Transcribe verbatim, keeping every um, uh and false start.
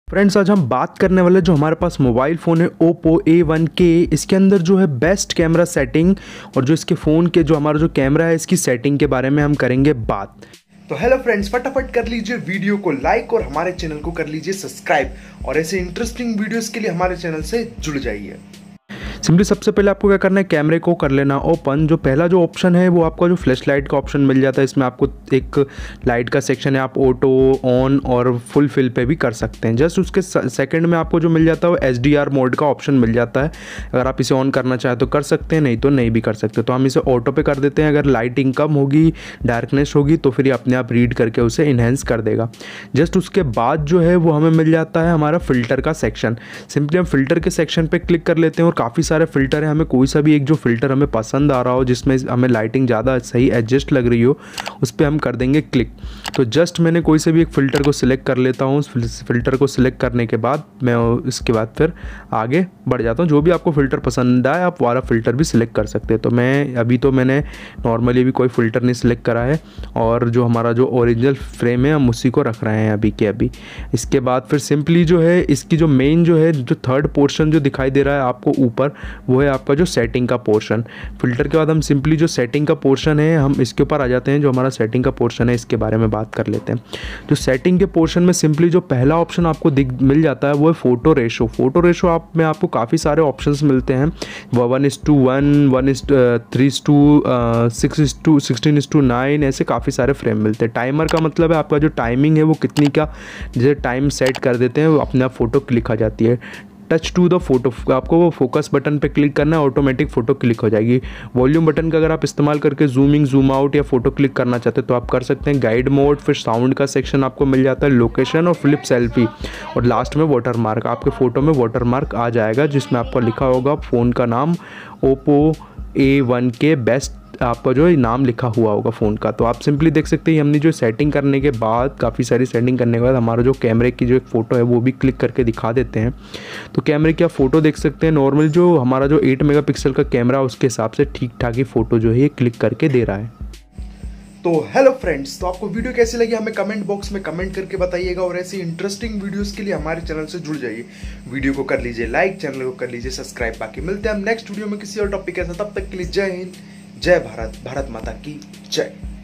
Friends, आज हम बात करने वाले जो हमारे पास मोबाइल फ़ोन है ओप्पो ए वन के, इसके अंदर जो है बेस्ट कैमरा सेटिंग और जो इसके फ़ोन के जो हमारा जो कैमरा है इसकी सेटिंग के बारे में हम करेंगे बात। तो हेलो फ्रेंड्स, फटाफट कर लीजिए वीडियो को लाइक और हमारे चैनल को कर लीजिए सब्सक्राइब और ऐसे इंटरेस्टिंग वीडियोस के लिए हमारे चैनल से जुड़ जाइए। सिंपली सबसे पहले आपको क्या करना है, कैमरे को कर लेना ओपन। जो पहला जो ऑप्शन है वो आपका जो फ्लैश लाइट का ऑप्शन मिल जाता है। इसमें आपको एक लाइट का सेक्शन है, आप ऑटो, ऑन और फुल फिल पे भी कर सकते हैं। जस्ट उसके सेकंड में आपको जो मिल जाता है वो एच डी आर मोड का ऑप्शन मिल जाता है। अगर आप इसे ऑन करना चाहें तो कर सकते हैं, नहीं तो नहीं भी कर सकते। तो हम इसे ऑटो पे कर देते हैं। अगर लाइटिंग कम होगी, डार्कनेस होगी तो फिर अपने आप रीड करके उसे इन्हेंस कर देगा। जस्ट उसके बाद जो है वो हमें मिल जाता है हमारा फ़िल्टर का सेक्शन। सिंपली हम फ़िल्टर के सेक्शन पर क्लिक कर लेते हैं और काफ़ी सारे फ़िल्टर है। हमें कोई सा भी एक जो फ़िल्टर हमें पसंद आ रहा हो, जिसमें हमें लाइटिंग ज़्यादा सही एडजस्ट लग रही हो, उस पर हम कर देंगे क्लिक। तो जस्ट मैंने कोई से भी एक फ़िल्टर को सिलेक्ट कर लेता हूँ। उस फ़िल्टर को सिलेक्ट करने के बाद मैं इसके बाद फिर आगे बढ़ जाता हूँ। जो भी आपको फ़िल्टर पसंद आए आप वाला फ़िल्टर भी सिलेक्ट कर सकते हैं। तो मैं अभी तो मैंने नॉर्मली भी कोई फ़िल्टर नहीं सिलेक्ट करा है और जो हमारा जो ओरिजिनल फ्रेम है हम उसी को रख रहे हैं अभी के अभी। इसके बाद फिर सिंपली जो है इसकी जो मेन जो है जो थर्ड पोर्शन जो दिखाई दे रहा है आपको ऊपर, वो है आपका जो सेटिंग का पोर्शन। फिल्टर के बाद हम सिंपली जो सेटिंग का पोर्शन है हम इसके ऊपर आ जाते हैं। जो हमारा सेटिंग का पोर्शन है इसके बारे में बात कर लेते हैं। जो सेटिंग के पोर्शन में सिंपली जो पहला ऑप्शन आपको दिख मिल जाता है वो है फ़ोटो रेशो। फ़ोटो रेशो आप में आपको काफ़ी सारे ऑप्शंस मिलते हैं। One is to one, one is three is to six is to sixteen is to nine, ऐसे काफ़ी सारे फ्रेम मिलते हैं। टाइमर का मतलब है आपका जो टाइमिंग है वो कितनी का जैसे टाइम सेट कर देते हैं वो अपने आप फ़ोटो क्लिक आ जाती है। टच टू द फोटो, आपको वो फोकस बटन पे क्लिक करना है, ऑटोमेटिक फ़ोटो क्लिक हो जाएगी। वॉल्यूम बटन का अगर आप इस्तेमाल करके जूमिंग, जूम आउट या फोटो क्लिक करना चाहते हैं तो आप कर सकते हैं। गाइड मोड, फिर साउंड का सेक्शन आपको मिल जाता है, लोकेशन और फ्लिप सेल्फी, और लास्ट में वाटर मार्क। आपके फ़ोटो में वाटर मार्क आ जाएगा जिसमें आपको लिखा होगा फ़ोन का नाम Oppo A one K best, आपका जो नाम लिखा हुआ होगा फ़ोन का। तो आप सिंपली देख सकते हैं हमने जो सेटिंग करने के बाद, काफ़ी सारी सेटिंग करने के बाद हमारा जो कैमरे की जो एक फ़ोटो है वो भी क्लिक करके दिखा देते हैं। तो कैमरे की आप फ़ोटो देख सकते हैं। नॉर्मल जो हमारा जो एट मेगापिक्सल का कैमरा उसके हिसाब से ठीक ठाक ही फ़ोटो जो है ये क्लिक करके दे रहा है। तो हेलो फ्रेंड्स, तो आपको वीडियो कैसी लगी हमें कमेंट बॉक्स में कमेंट करके बताइएगा और ऐसी इंटरेस्टिंग वीडियोस के लिए हमारे चैनल से जुड़ जाइए। वीडियो को कर लीजिए लाइक, चैनल को कर लीजिए सब्सक्राइब। बाकी मिलते हैं हम नेक्स्ट वीडियो में किसी और टॉपिक के साथ। तब तक के लिए जय हिंद, जय भारत, भारत माता की जय।